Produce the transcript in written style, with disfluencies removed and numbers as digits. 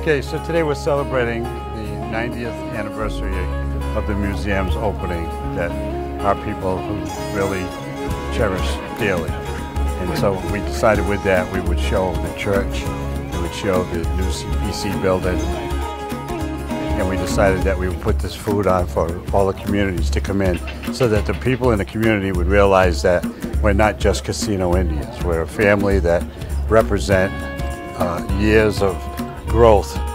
Okay, so today we're celebrating the 90th anniversary of the museum's opening that our people who really cherish dearly. And so we decided with that we would show the church, we would show the new CPC building, and we decided that we would put this food on for all the communities to come in so that the people in the community would realize that we're not just Casino Indians. We're a family that represent years of growth